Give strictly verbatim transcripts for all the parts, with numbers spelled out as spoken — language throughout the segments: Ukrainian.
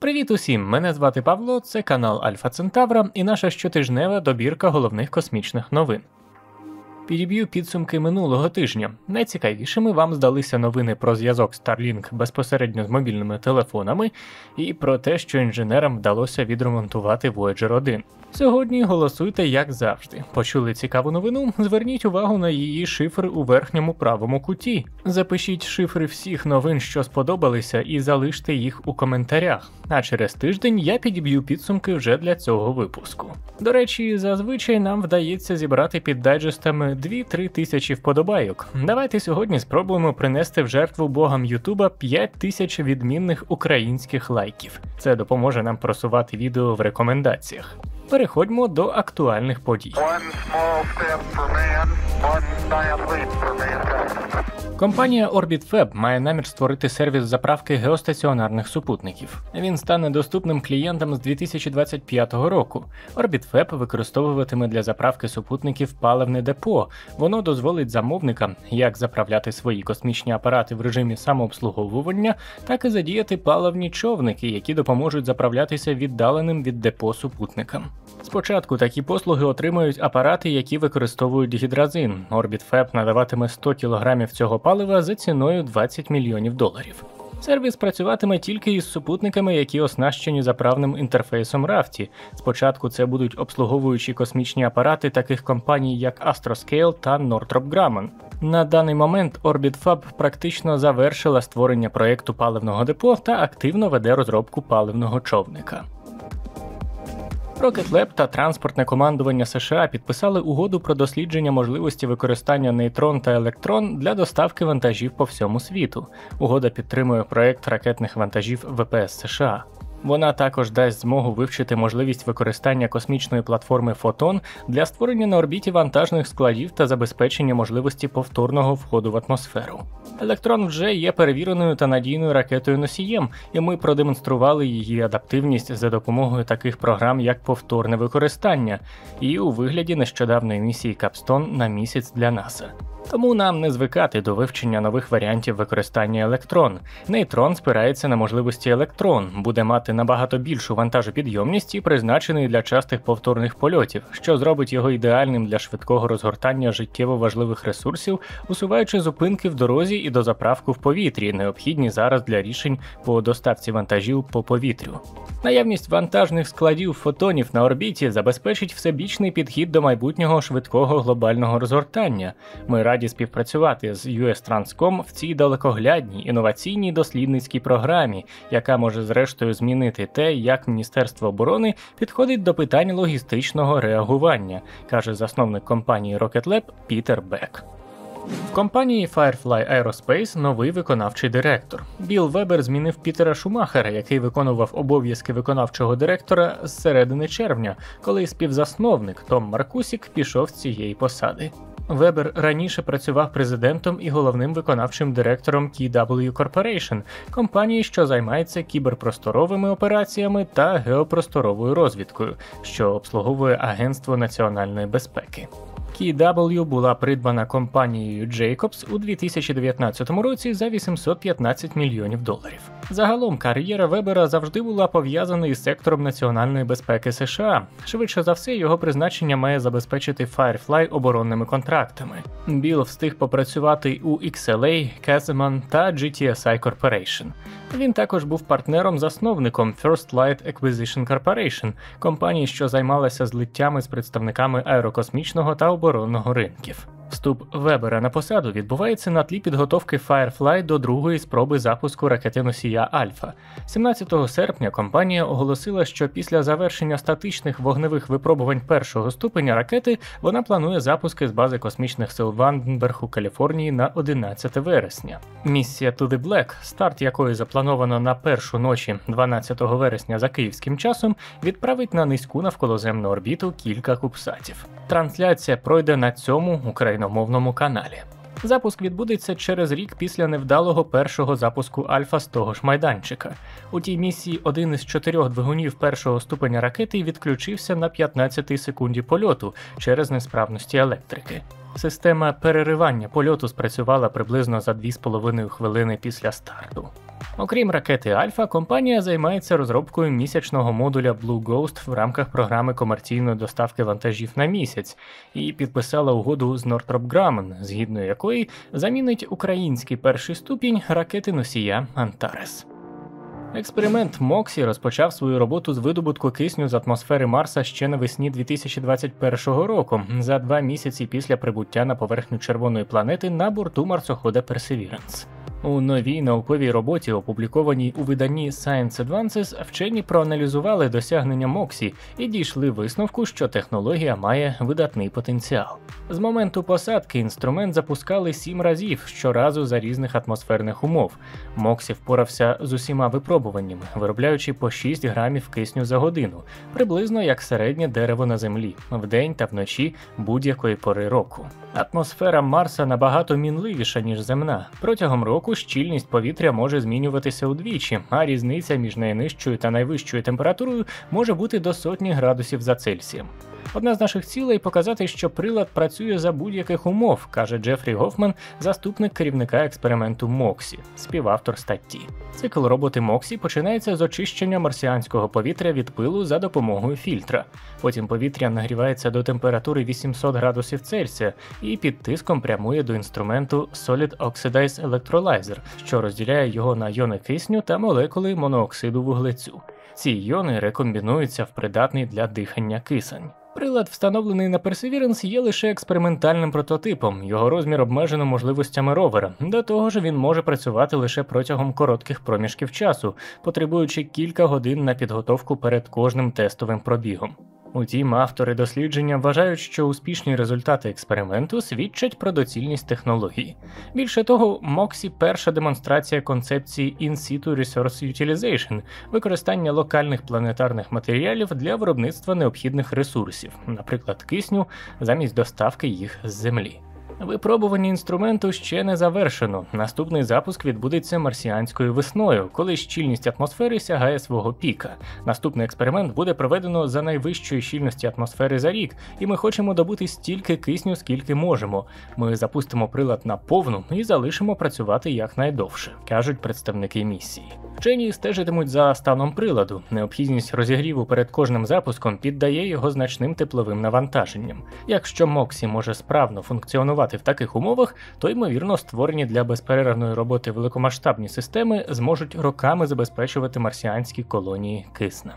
Привіт усім! Мене звати Павло, це канал Альфа Центавра і наша щотижнева добірка головних космічних новин. Підіб'ю підсумки минулого тижня. Найцікавішими вам здалися новини про зв'язок Starlink безпосередньо з мобільними телефонами і про те, що інженерам вдалося відремонтувати Voyager один. Сьогодні голосуйте як завжди. Почули цікаву новину? Зверніть увагу на її шифри у верхньому правому куті. Запишіть шифри всіх новин, що сподобалися, і залиште їх у коментарях. А через тиждень я підіб'ю підсумки вже для цього випуску. До речі, зазвичай нам вдається зібрати під дайджестами дві-три тисячі вподобайок. Давайте сьогодні спробуємо принести в жертву богам Ютуба п'ять тисяч відмінних українських лайків. Це допоможе нам просувати відео в рекомендаціях. Переходьмо до актуальних подій. Компанія OrbitFab має намір створити сервіс заправки геостаціонарних супутників. Він стане доступним клієнтам з дві тисячі двадцять п'ятого року. OrbitFab використовуватиме для заправки супутників паливне депо. Воно дозволить замовникам як заправляти свої космічні апарати в режимі самообслуговування, так і задіяти паливні човники, які допоможуть заправлятися віддаленим від депо супутникам. Спочатку такі послуги отримають апарати, які використовують гідразин. OrbitFab надаватиме сто кілограмів цього палива за ціною двадцять мільйонів доларів. Сервіс працюватиме тільки із супутниками, які оснащені заправним інтерфейсом рафті. Спочатку це будуть обслуговуючі космічні апарати таких компаній, як Astroscale та Northrop Grumman. На даний момент OrbitFab практично завершила створення проєкту паливного депо та активно веде розробку паливного човника. Rocket Lab та транспортне командування США підписали угоду про дослідження можливості використання нейтрон та електрон для доставки вантажів по всьому світу. Угода підтримує проект ракетних вантажів ве пе ес США. Вона також дасть змогу вивчити можливість використання космічної платформи Photon для створення на орбіті вантажних складів та забезпечення можливості повторного входу в атмосферу. Електрон вже є перевіреною та надійною ракетою-носієм, і ми продемонстрували її адаптивність за допомогою таких програм, як повторне використання, і у вигляді нещодавної місії Capstone на місяць для НАСА. Тому нам не звикати до вивчення нових варіантів використання електрон. Нейтрон спирається на можливості електрон, буде мати набагато більшу вантажопідйомність і призначений для частих повторних польотів, що зробить його ідеальним для швидкого розгортання життєво важливих ресурсів, усуваючи зупинки в дорозі і дозаправку в повітрі, необхідні зараз для рішень по доставці вантажів по повітрю. Наявність вантажних складів фотонів на орбіті забезпечить всебічний підхід до майбутнього швидкого глобального розгортання. Ми раді співпрацювати з ю ес Transcom в цій далекоглядній інноваційній дослідницькій програмі, яка може зрештою змінити те, як Міністерство оборони підходить до питань логістичного реагування, каже засновник компанії Rocket Lab Пітер Бек. В компанії Firefly Aerospace новий виконавчий директор. Білл Вебер змінив Пітера Шумахера, який виконував обов'язки виконавчого директора з середини червня, коли співзасновник Том Маркусік пішов з цієї посади. Вебер раніше працював президентом і головним виконавчим директором кей дабл ю Corporation, компанії, що займається кіберпросторовими операціями та геопросторовою розвідкою, що обслуговує Агентство національної безпеки. кей дабл ю була придбана компанією Jacobs у дві тисячі дев'ятнадцятому році за вісімсот п'ятнадцять мільйонів доларів. Загалом кар'єра Вебера завжди була пов'язана із сектором національної безпеки США. Швидше за все, його призначення має забезпечити Firefly оборонними контрактами. Білл встиг попрацювати у ікс ел ей, Casemon та джі ті ес ай Corporation. Він також був партнером-засновником First Light Acquisition Corporation, компанії, що займалася злиттями з представниками аерокосмічного та оборонного ринків. Вступ Вебера на посаду відбувається на тлі підготовки Firefly до другої спроби запуску ракети-носія Альфа. сімнадцятого серпня компанія оголосила, що після завершення статичних вогневих випробувань першого ступеня ракети вона планує запуски з бази космічних сил Ванденберг у Каліфорнії на одинадцяте вересня. Місія To the Black, старт якої заплановано на першу ночі дванадцятого вересня за київським часом, відправить на низьку навколоземну орбіту кілька кубсатів. Трансляція пройде на цьому україномовному каналі. Запуск відбудеться через рік після невдалого першого запуску Альфа з того ж майданчика. У тій місії один із чотирьох двигунів першого ступеня ракети відключився на п'ятнадцятій секунді польоту через несправності електрики. Система переривання польоту спрацювала приблизно за дві з половиною хвилини після старту. Окрім ракети Альфа, компанія займається розробкою місячного модуля Blue Ghost в рамках програми комерційної доставки вантажів на місяць і підписала угоду з Northrop Grumman, згідно якої замінить український перший ступінь ракети-носія Антарес. Експеримент Моксі розпочав свою роботу з видобутку кисню з атмосфери Марса ще навесні дві тисячі двадцять першого року, за два місяці після прибуття на поверхню червоної планети на борту марсохода Perseverance. У новій науковій роботі, опублікованій у виданні Science Advances, вчені проаналізували досягнення Моксі і дійшли висновку, що технологія має видатний потенціал. З моменту посадки інструмент запускали сім разів, щоразу за різних атмосферних умов. Моксі впорався з усіма випробуваннями, виробляючи по шість грамів кисню за годину, приблизно як середнє дерево на Землі, вдень та вночі будь-якої пори року. Атмосфера Марса набагато мінливіша, ніж земна. Протягом року щільність повітря може змінюватися удвічі, а різниця між найнижчою та найвищою температурою може бути до сотні градусів за Цельсієм. Одна з наших цілей – показати, що прилад працює за будь-яких умов, каже Джефрі Гофман, заступник керівника експерименту Моксі, співавтор статті. Цикл роботи Моксі починається з очищення марсіанського повітря від пилу за допомогою фільтра. Потім повітря нагрівається до температури вісімсот градусів Цельсія і під тиском прямує до інструменту Solid Oxidized Electrolyzer, що розділяє його на йони кисню та молекули монооксиду вуглецю. Ці йони рекомбінуються в придатний для дихання кисень. Прилад, встановлений на Perseverance, є лише експериментальним прототипом, його розмір обмежено можливостями ровера. До того ж, він може працювати лише протягом коротких проміжків часу, потребуючи кілька годин на підготовку перед кожним тестовим пробігом. Утім, автори дослідження вважають, що успішні результати експерименту свідчать про доцільність технології. Більше того, Моксі – перша демонстрація концепції In situ Resource Utilization – використання локальних планетарних матеріалів для виробництва необхідних ресурсів, наприклад, кисню, замість доставки їх з Землі. Випробування інструменту ще не завершено. Наступний запуск відбудеться марсіанською весною, коли щільність атмосфери сягає свого піка. Наступний експеримент буде проведено за найвищої щільності атмосфери за рік, і ми хочемо добути стільки кисню, скільки можемо. Ми запустимо прилад на повну і залишимо працювати якнайдовше, кажуть представники місії. Вчені стежитимуть за станом приладу. Необхідність розігріву перед кожним запуском піддає його значним тепловим навантаженням. Якщо Моксі може справно функціонувати в таких умовах, то, ймовірно, створені для безперервної роботи великомасштабні системи зможуть роками забезпечувати марсіанські колонії киснем.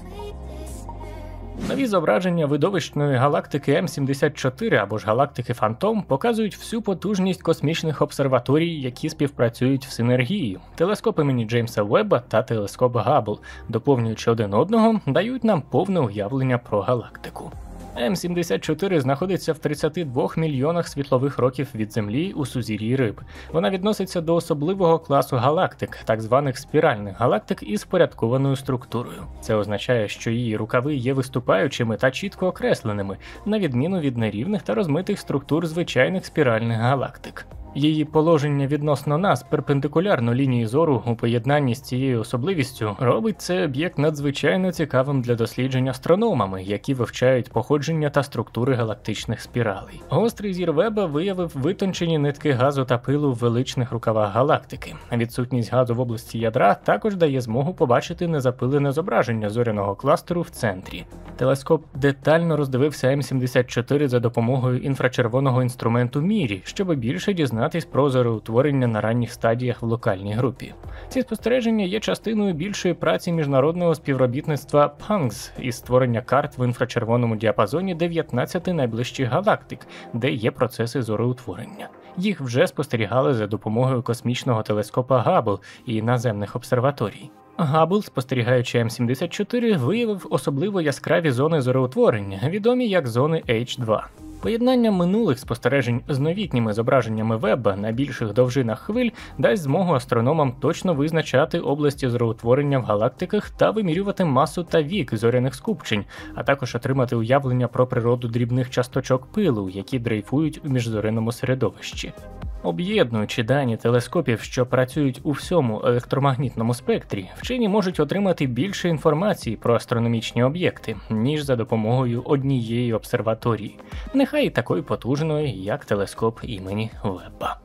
Нові зображення видовищної галактики М сімдесят чотири або ж галактики Фантом показують всю потужність космічних обсерваторій, які співпрацюють в синергії. Телескоп імені Джеймса Уебба та телескоп Габбл, доповнюючи один одного, дають нам повне уявлення про галактику. М сімдесят чотири знаходиться в тридцяти двох мільйонах світлових років від Землі у сузір'ї Риб. Вона відноситься до особливого класу галактик, так званих спіральних галактик із впорядкованою структурою. Це означає, що її рукави є виступаючими та чітко окресленими, на відміну від нерівних та розмитих структур звичайних спіральних галактик. Її положення відносно нас перпендикулярно лінії зору у поєднанні з цією особливістю робить цей об'єкт надзвичайно цікавим для досліджень астрономами, які вивчають походження та структури галактичних спіралей. Гострий зір Веба виявив витончені нитки газу та пилу в величних рукавах галактики. Відсутність газу в області ядра також дає змогу побачити незапилене зображення зоряного кластеру в центрі. Телескоп детально роздивився М сімдесят чотири за допомогою інфрачервоного інструменту Мірі, щоб більше дізнатись про зороутворення на ранніх стадіях в локальній групі. Ці спостереження є частиною більшої праці міжнародного співробітництва пангс із створення карт в інфрачервоному діапазоні дев'ятнадцяти найближчих галактик, де є процеси зороутворення. Їх вже спостерігали за допомогою космічного телескопа Габбл і наземних обсерваторій. Габбл, спостерігаючи М сімдесят чотири, виявив особливо яскраві зони зороутворення, відомі як зони Ейч два. Поєднання минулих спостережень з новітніми зображеннями Вебба на більших довжинах хвиль дасть змогу астрономам точно визначати області зороутворення в галактиках та вимірювати масу та вік зоряних скупчень, а також отримати уявлення про природу дрібних часточок пилу, які дрейфують у міжзоряному середовищі. Об'єднуючи дані телескопів, що працюють у всьому електромагнітному спектрі, вчені можуть отримати більше інформації про астрономічні об'єкти, ніж за допомогою однієї обсерваторії, нехай і такої потужної, як телескоп імені Вебба.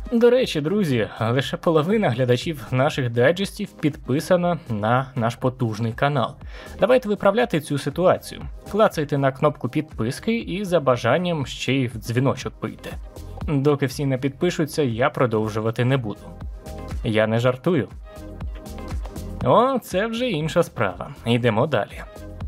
До речі, друзі, лише половина глядачів наших дайджестів підписана на наш потужний канал. Давайте виправляти цю ситуацію. Клацайте на кнопку підписки і за бажанням ще й в дзвіночок бийте. Доки всі не підпишуться, я продовжувати не буду. Я не жартую. О, це вже інша справа. Йдемо далі.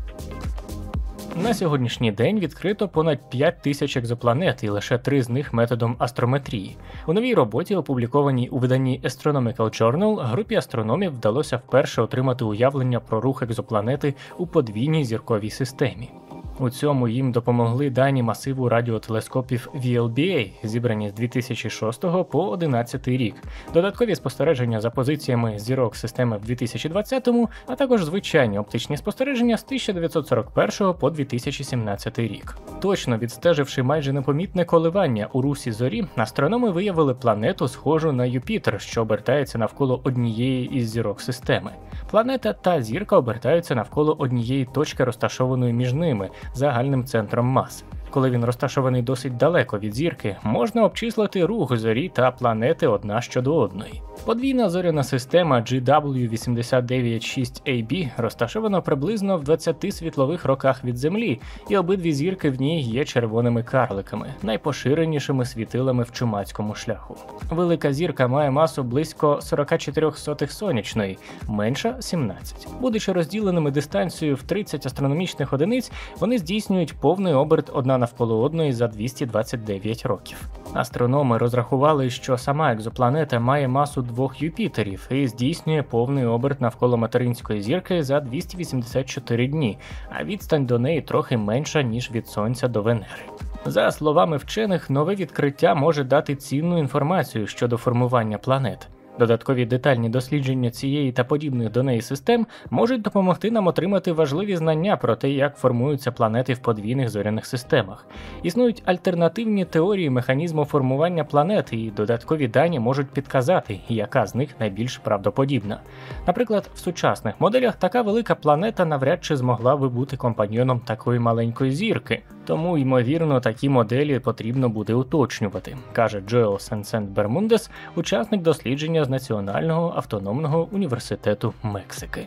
На сьогоднішній день відкрито понад п'ять тисяч екзопланет, і лише три з них методом астрометрії. У новій роботі, опублікованій у виданні Astronomical Journal, групі астрономів вдалося вперше отримати уявлення про рух екзопланети у подвійній зірковій системі. У цьому їм допомогли дані масиву радіотелескопів ві ел бі ей, зібрані з дві тисячі шостого по одинадцятий рік, додаткові спостереження за позиціями зірок системи в дві тисячі двадцятому, а також звичайні оптичні спостереження з тисяча дев'ятсот сорок першого по дві тисячі сімнадцятий рік. Точно відстеживши майже непомітне коливання у русі зорі, астрономи виявили планету, схожу на Юпітер, що обертається навколо однієї із зірок системи. Планета та зірка обертаються навколо однієї точки, розташованої між ними, загальним центром мас. Коли він розташований досить далеко від зірки, можна обчислити рух зорі та планети одна щодо одної. Подвійна зоряна система джі дабл ю вісімдесят дев'ять шість ей бі розташована приблизно в двадцяти світлових роках від Землі, і обидві зірки в ній є червоними карликами, найпоширенішими світилами в чумацькому шляху. Велика зірка має масу близько сорок чотири сотих сонячної, менша – сімнадцять. Будучи розділеними дистанцією в тридцять астрономічних одиниць, вони здійснюють повний оберт одна навколо одної за двісті двадцять дев'ять років. Астрономи розрахували, що сама екзопланета має масу двох Юпітерів і здійснює повний оберт навколо материнської зірки за двісті вісімдесят чотири дні, а відстань до неї трохи менша, ніж від Сонця до Венери. За словами вчених, нове відкриття може дати цінну інформацію щодо формування планет. Додаткові детальні дослідження цієї та подібних до неї систем можуть допомогти нам отримати важливі знання про те, як формуються планети в подвійних зоряних системах. Існують альтернативні теорії механізму формування планет, і додаткові дані можуть підказати, яка з них найбільш правдоподібна. Наприклад, в сучасних моделях така велика планета навряд чи змогла би бути компаньйоном такої маленької зірки, тому, ймовірно, такі моделі потрібно буде уточнювати, каже Джоел Сен-Сент-Бермундес, учасник дослідження з Національного автономного університету Мексики.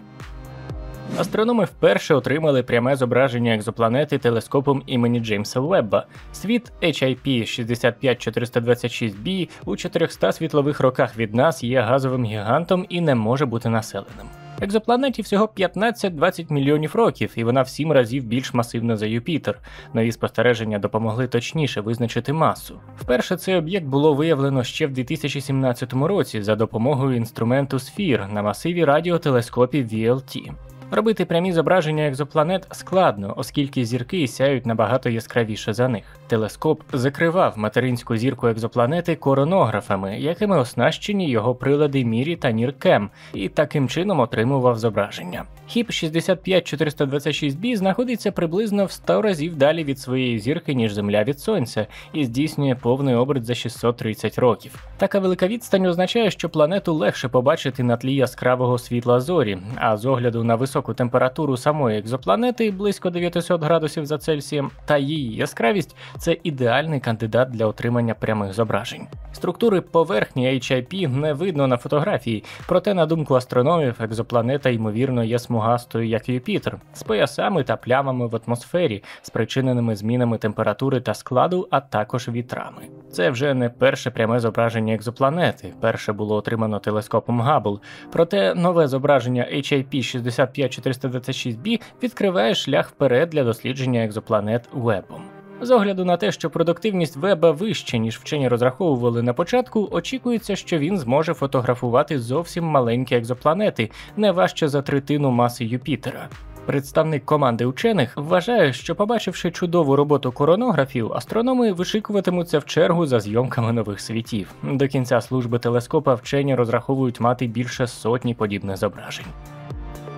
Астрономи вперше отримали пряме зображення екзопланети телескопом імені Джеймса Уебба. Світ ейч ай пі шість п'ять чотириста двадцять шість бі у чотириста світлових роках від нас є газовим гігантом і не може бути населеним. Екзопланеті всього п'ятнадцять-двадцять мільйонів років, і вона в сім разів більш масивна за Юпітер. Нові спостереження допомогли точніше визначити масу. Вперше цей об'єкт було виявлено ще в дві тисячі сімнадцятому році за допомогою інструменту Sphere на масиві радіотелескопів ві ел ті. Робити прямі зображення екзопланет складно, оскільки зірки сяють набагато яскравіше за них. Телескоп закривав материнську зірку екзопланети коронографами, якими оснащені його прилади Мірі та Ніркем, і таким чином отримував зображення. Хіп шість п'ять чотириста двадцять шість бі знаходиться приблизно в сто разів далі від своєї зірки, ніж Земля від Сонця, і здійснює повний оберт за шістсот тридцять років. Така велика відстань означає, що планету легше побачити на тлі яскравого світла зорі, а з огляду на високу температуру самої екзопланети, близько дев'ятсот градусів за Цельсієм, та її яскравість – це ідеальний кандидат для отримання прямих зображень. Структури поверхні ейч ай пі не видно на фотографії, проте, на думку астрономів, екзопланета, ймовірно, є смугастою, як Юпітер, з поясами та плямами в атмосфері, спричиненими змінами температури та складу, а також вітрами. Це вже не перше пряме зображення екзопланети, перше було отримано телескопом Габбл, проте нове зображення ейч ай пі шість п'ять чотириста двадцять шість бі відкриває шлях вперед для дослідження екзопланет Уеббом. З огляду на те, що продуктивність Веба вища, ніж вчені розраховували на початку, очікується, що він зможе фотографувати зовсім маленькі екзопланети, не важче за третину маси Юпітера. Представник команди учених вважає, що, побачивши чудову роботу коронографів, астрономи вишикуватимуться в чергу за зйомками нових світів. До кінця служби телескопа вчені розраховують мати більше сотні подібних зображень.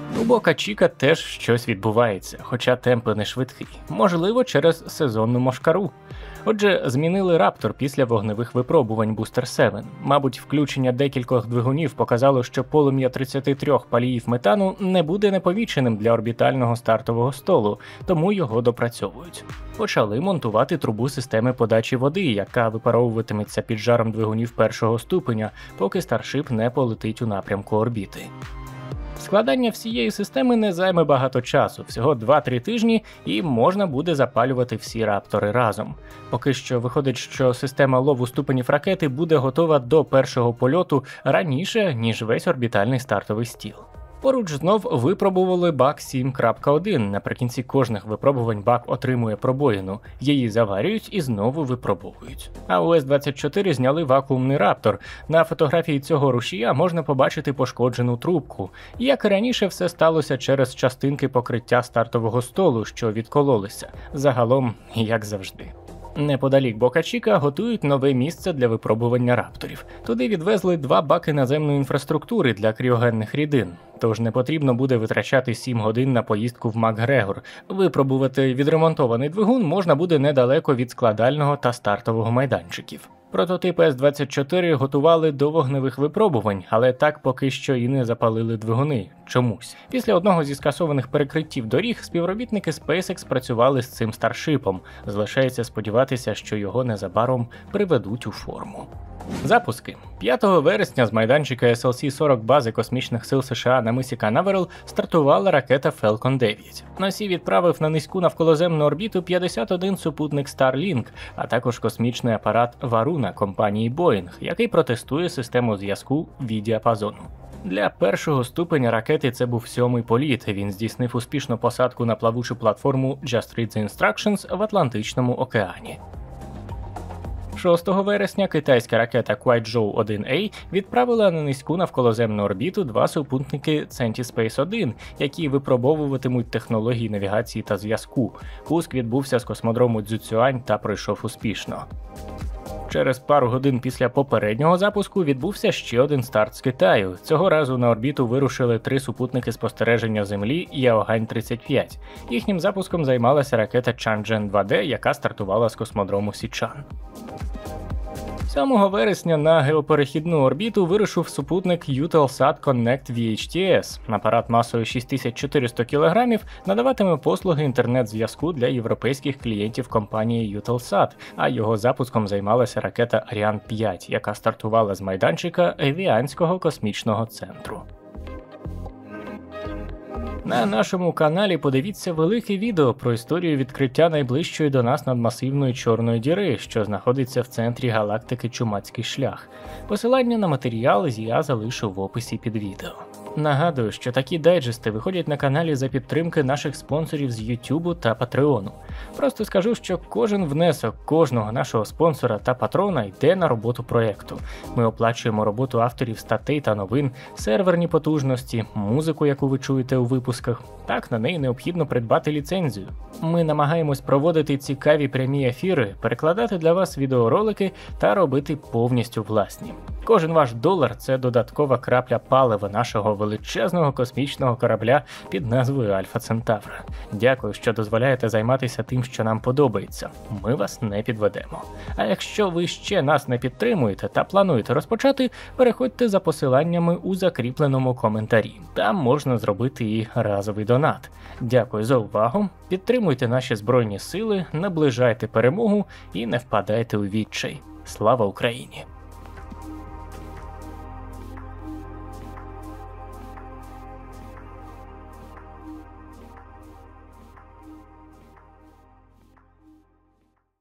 У Бока Чіка теж щось відбувається, хоча темпи не швидкі, можливо через сезонну мошкару. Отже, змінили Раптор після вогневих випробувань Бустер сім. Мабуть, включення декількох двигунів показало, що полум'я тридцяти трьох паліїв метану не буде непоміченим для орбітального стартового столу, тому його допрацьовують. Почали монтувати трубу системи подачі води, яка випаровуватиметься під жаром двигунів першого ступеня, поки Старшип не полетить у напрямку орбіти. Складання всієї системи не займе багато часу, всього два-три тижні, і можна буде запалювати всі раптори разом. Поки що виходить, що система лову ступенів ракети буде готова до першого польоту раніше, ніж весь орбітальний стартовий стіл. Поруч знов випробували бак сім крапка один. Наприкінці кожних випробувань бак отримує пробоїну, її заварюють і знову випробовують. А у С двадцять чотири зняли вакуумний раптор. На фотографії цього рушія можна побачити пошкоджену трубку. Як і раніше, все сталося через частинки покриття стартового столу, що відкололися. Загалом, як завжди. Неподалік Бока Чіка готують нове місце для випробування рапторів. Туди відвезли два баки наземної інфраструктури для кріогенних рідин. Тож не потрібно буде витрачати сім годин на поїздку в Макгрегор. Випробувати відремонтований двигун можна буде недалеко від складального та стартового майданчиків. Прототип С двадцять чотири готували до вогневих випробувань, але так поки що і не запалили двигуни. Чомусь. Після одного зі скасованих перекриттів доріг співробітники SpaceX працювали з цим старшипом. Залишається сподіватися, що його незабаром приведуть у форму. Запуски. п'ятого вересня з майданчика Ес Ел Сі сорок бази космічних сил США на мисі Канаверал стартувала ракета Falcon дев'ять. Носій відправив на низьку навколоземну орбіту п'ятдесят один супутник Starlink, а також космічний апарат Варуна компанії Boeing, який протестує систему зв'язку V-діапазону. Для першого ступеня ракети це був сьомий політ. Він здійснив успішну посадку на плавучу платформу Just Read the Instructions в Атлантичному океані. шостого вересня китайська ракета Kuaizhou один А відправила на низьку навколоземну орбіту два супутники Centispace один, які випробовуватимуть технології навігації та зв'язку. Пуск відбувся з космодрому Цзюцюань та пройшов успішно. Через пару годин після попереднього запуску відбувся ще один старт з Китаю. Цього разу на орбіту вирушили три супутники спостереження Землі Яогань тридцять п'ять. Їхнім запуском займалася ракета Чанчжен два Д, яка стартувала з космодрому Січан. сьомого вересня на геоперехідну орбіту вирушив супутник Eutelsat Connect ві ейч ті ес. Апарат масою шість тисяч чотириста кілограмів надаватиме послуги інтернет-зв'язку для європейських клієнтів компанії Eutelsat, а його запуском займалася ракета Аріан п'ять, яка стартувала з майданчика Евіанського космічного центру. На нашому каналі подивіться велике відео про історію відкриття найближчої до нас надмасивної чорної діри, що знаходиться в центрі галактики Чумацький шлях. Посилання на матеріал я залишу в описі під відео. Нагадую, що такі дайджести виходять на каналі за підтримки наших спонсорів з Ютубу та Патреону. Просто скажу, що кожен внесок кожного нашого спонсора та патрона йде на роботу проєкту. Ми оплачуємо роботу авторів статей та новин, серверні потужності, музику, яку ви чуєте у випусках. Так, на неї необхідно придбати ліцензію. Ми намагаємось проводити цікаві прямі ефіри, перекладати для вас відеоролики та робити повністю власні. Кожен ваш долар – це додаткова крапля палива нашого величезного космічного корабля під назвою Альфа Центавра. Дякую, що дозволяєте займатися тим, що нам подобається. Ми вас не підведемо. А якщо ви ще нас не підтримуєте та плануєте розпочати, переходьте за посиланнями у закріпленому коментарі. Там можна зробити і разовий донат. Дякую за увагу, підтримуйте наші Збройні Сили, наближайте перемогу і не впадайте у відчай. Слава Україні!